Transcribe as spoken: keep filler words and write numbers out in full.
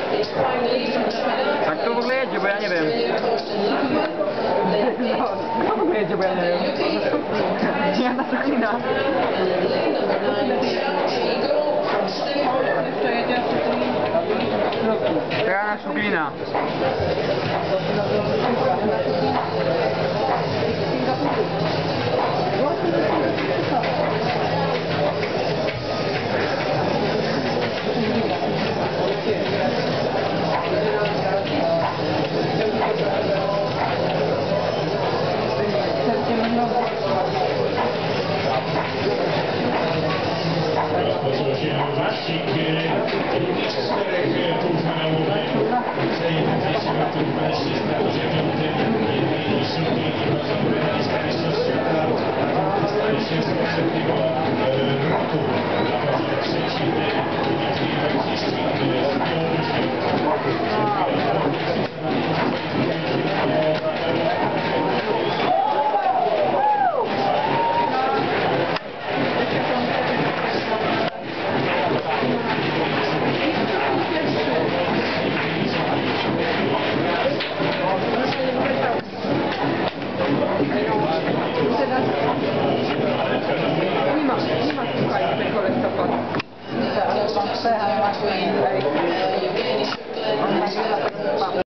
Tak to w ogóle jedzie, bo ja nie wiem. No, w ogóle jedzie, bo ja nie wiem. Ja na Suklina. Jeszcze jedzie To ja na Suklina. Rozpoczął się wyścig czterech półfinałowych. Zajęty dwieście metrów mężczyzn na dziewiątym jednej i siódmej i medalista mistrzostw świata. Staje się z poprzedniego